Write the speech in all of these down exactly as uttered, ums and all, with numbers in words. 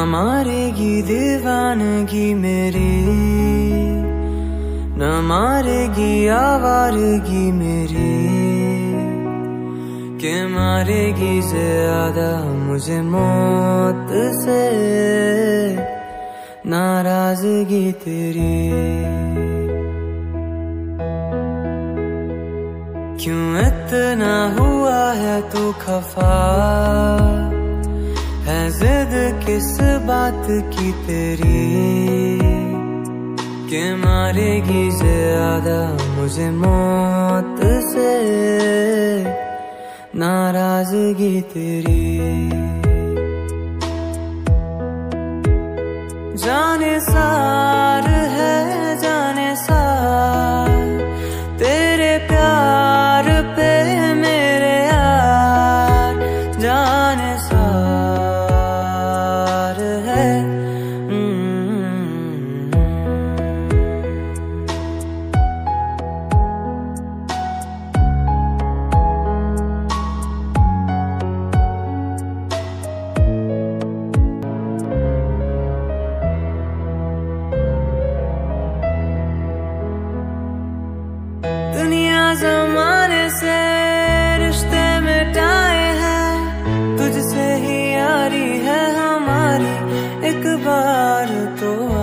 मारेगी दीवानगी मेरी, न मारेगी आवारगी मेरी, के मारेगी ज्यादा मुझे मौत से नाराजगी तेरी। क्यों इतना हुआ है तू खफा, है जिद किस बात की तेरी, के मारेगी ज्यादा मुझे मौत से नाराजगी तेरी। जाने सार है जाने सार तेरे प्यार पे मेरे यार, जाने सार है। दुनिया जमाने से रिश्ते मिटाए हैं, तुझसे ही यारी है हमारी, एक बार तो आ।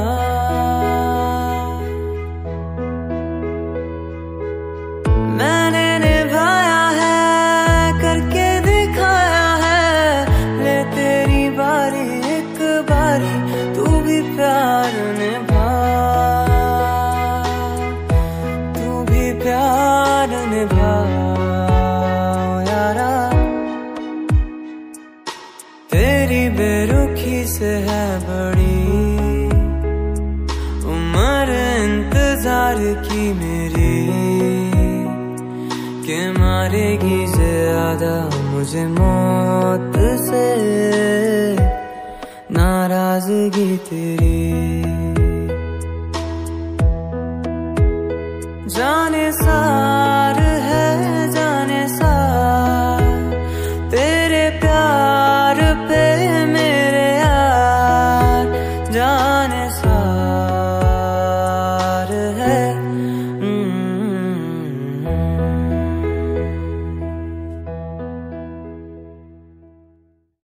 मैंने निभाया है करके दिखाया है, ले तेरी बारी एक बारी तू भी प्यार निभा, प्यार निभा यारा। तेरी बेरुखी से है बड़ी उम्र इंतजार की मेरी, के मारेगी ज्यादा मुझे मौत से नाराजगी तेरी। जाने सा